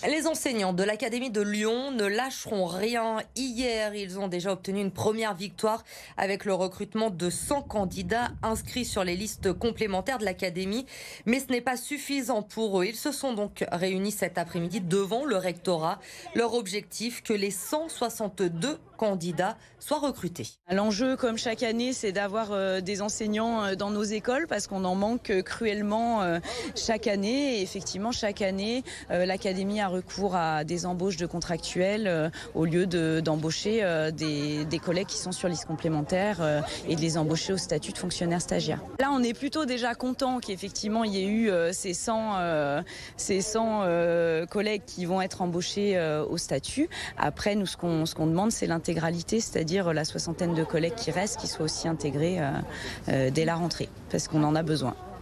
Les enseignants de l'Académie de Lyon ne lâcheront rien. Hier, ils ont déjà obtenu une première victoire avec le recrutement de 100 candidats inscrits sur les listes complémentaires de l'Académie. Mais ce n'est pas suffisant pour eux. Ils se sont donc réunis cet après-midi devant le rectorat. Leur objectif, que les 162 candidats soient recrutés. L'enjeu, comme chaque année, c'est d'avoir des enseignants dans nos écoles parce qu'on en manque cruellement chaque année. Et effectivement, chaque année, l'Académie a recours à des embauches de contractuels au lieu d'embaucher des collègues qui sont sur liste complémentaire et de les embaucher au statut de fonctionnaire stagiaire. Là, on est plutôt déjà content qu'effectivement il y ait eu ces 100 collègues qui vont être embauchés au statut. Après, nous, ce qu'on demande, c'est l'intégralité, c'est-à-dire la soixantaine de collègues qui restent, qui soient aussi intégrés dès la rentrée, parce qu'on en a besoin.